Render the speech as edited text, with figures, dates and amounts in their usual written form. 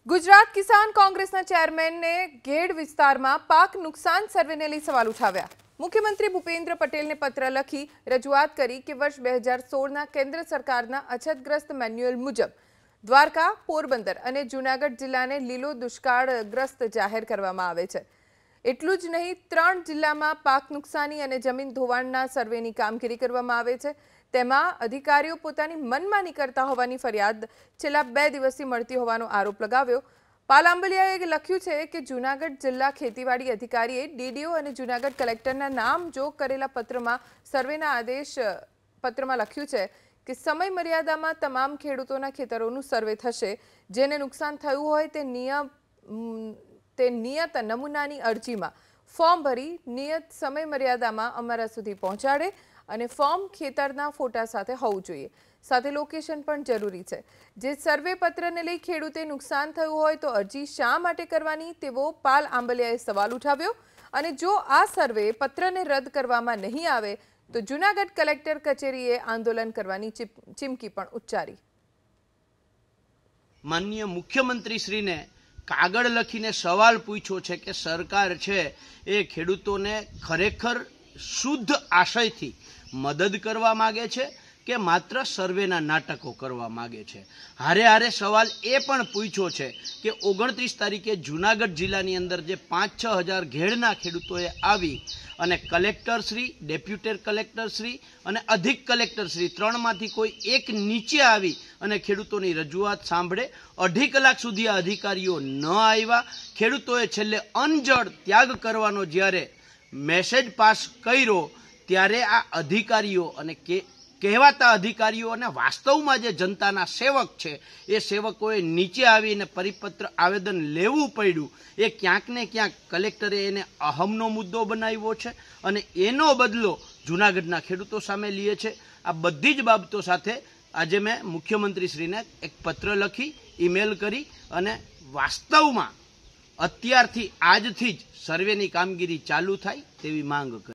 ગુજરાત કિસાન કોંગ્રેસના ચેરમેનને ઘેડ વિસ્તારમાં પાક નુકસાન સર્વેને લઈ સવાલ ઉઠાવ્યા। મુખ્યમંત્રી ભૂપેન્દ્ર પટેલને પત્ર લખી રજૂઆત કરી કે વર્ષ 2016ના કેન્દ્ર સરકારના અછતગ્રસ્ત મેન્યુઅલ મુજબ દ્વારકા, પોરબંદર અને જૂનાગઢ જિલ્લાને લીલો દુષ્કાળગ્રસ્ત જાહેર કરવામાં આવે છે। એટલું જ નહીં, 3 જિલ્લામાં પાક નુકસાની અને જમીન ધોવાણના સર્વેની કામગીરી કરવામાં આવે છે। તેમાં અધિકારીઓ પોતાની મનમાની કરતા હોવાની ફરિયાદ છેલ્લા 2 દિવસથી મળતી હોવાનો આરોપ લગાવ્યો। પાલ આંબલિયાએ લખ્યું છે કે જૂનાગઢ જિલ્લા ખેતીવાડી અધિકારીએ ડીડીઓ અને જૂનાગઢ કલેક્ટરના નામ જોગ કરેલા પત્રમાં સર્વેના આદેશ પત્રમાં લખ્યું છે કે સમય મર્યાદામાં તમામ ખેડૂતોના ખેતરોનું સર્વે થશે। જેને નુકસાન થયું હોય તે નિયત નમૂનાની અરજીમાં ફોર્મ ભરી નિયત સમય મર્યાદામાં અમારા સુધી પહોંચાડે અને ફોર્મ ખેતરના ફોટા સાથે હોવું જોઈએ। સાથે લોકેશન પણ જરૂરી છે। જે સર્વે પત્રને લઈ ખેડૂતે નુકસાન થયું હોય તો અરજી શા માટે કરવાની તેવો પાલ આંબલિયાએ સવાલ ઉઠાવ્યો અને જો આ સર્વે પત્રને રદ કરવામાં નહીં આવે તો જૂનાગઢ કલેક્ટર કચેરીએ આંદોલન કરવાની ચીમકી પણ ઉચ્ચારી। માનનીય મુખ્યમંત્રી શ્રીને કાગળ લખીને સવાલ પૂછ્યો છે કે સરકાર છે એ ખેડૂતોને ખરેખર શુદ્ધ આશયથી મદદ કરવા માંગે છે કે માત્ર સર્વેના નાટકો કરવા માંગે છે। હારે હારે સવાલ એ પણ પૂછ્યો છે કે 29 તારીખે જૂનાગઢ જિલ્લાની અંદર જે 5-6 હજાર ઘેડના ખેડૂતોએ આવી અને કલેક્ટરશ્રી, ડેપ્યુટી કલેક્ટરશ્રી અને અધિક કલેક્ટરશ્રી 3માંથી કોઈ એક નીચે આવી અને ખેડૂતોની રજૂઆત સાંભળે 2.5 કલાક સુધી આ અધિકારીઓ ન આવ્યા। ખેડૂતોએ છેલ્લે અનજડ ત્યાગ કરવાનો જ્યારે મેસેજ પાસ કર્યો ત્યારે આ અધિકારીઓ અને કહેવાતા અધિકારીઓ અને વાસ્તવમાં જે જનતાના સેવક છે એ સેવકોએ નીચે આવીને પરિપત્ર આવેદન લેવું પડ્યું। એ ક્યાંક ને ક્યાંક કલેક્ટરે એને અહમનો મુદ્દો બનાવ્યો છે અને એનો બદલો જૂનાગઢના ખેડૂતો સામે લે છે। આ બધી જ બાબતો સાથે આજે મેં મુખ્યમંત્રીશ્રીને એક પત્ર લખી, ઈમેલ કરી અને વાસ્તવમાં અત્યારથી આજથી જ સર્વેની કામગીરી ચાલુ થાય તેવી માંગ કરી।